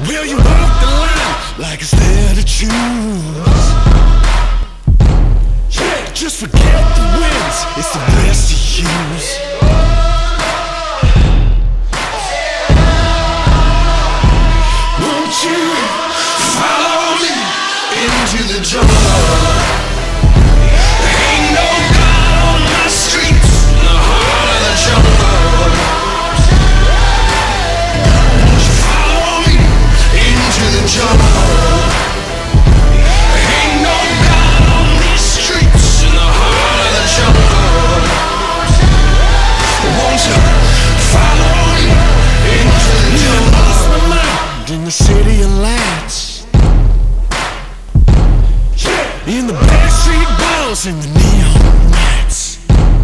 Will you walk the line like it's there to choose? Yeah, just forget the wins, it's the best to use. Won't you follow me into the jungle? Ain't no God on my streets, in the heart of the jungle. Won't you follow me into the jungle? Ain't no God on these streets, in the heart of the jungle. Won't you follow me into the jungle? I lost my mind in the city of lights, in the backstreet balls and the neon lights.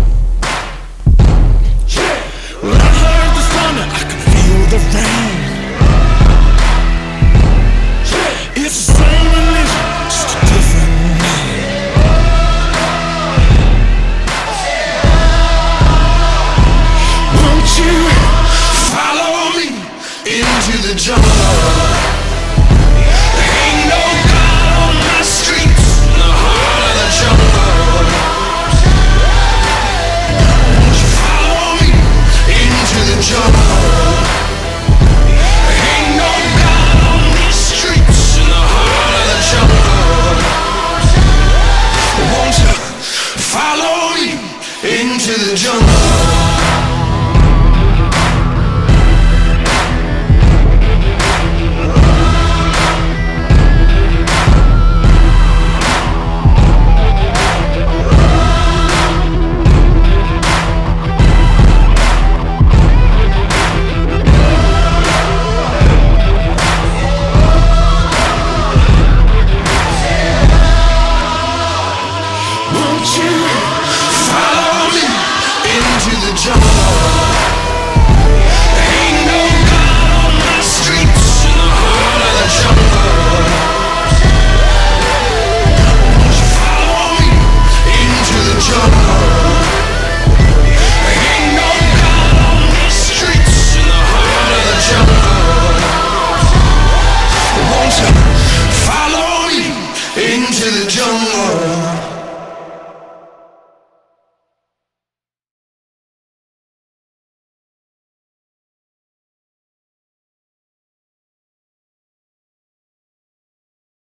When I heard the thunder, I could feel the rain. It's the same religion, just a different name. Won't you follow me into the jungle?